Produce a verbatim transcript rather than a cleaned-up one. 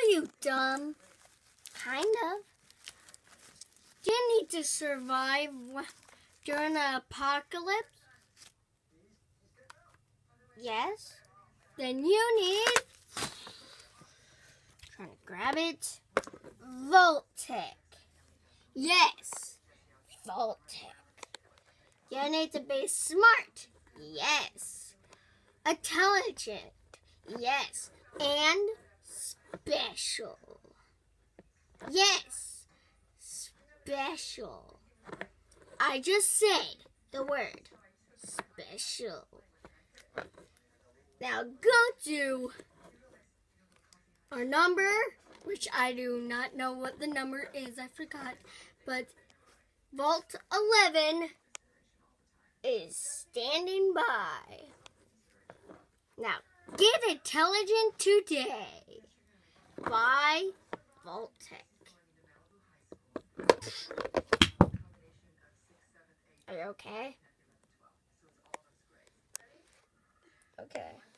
you dumb? Kind of. Do you need to survive during an apocalypse? Yes. Then you need... Trying to grab it. Vault-tec. Yes. Vault-tec. You need to be smart. Yes. Intelligent. Yes. And special. Yes. Special. I just said the word special. Now go to our number, which I do not know what the number is. I forgot. But Vault eleven is standing by. Now, get intelligent today. By Vault-tec. Are you okay? Okay.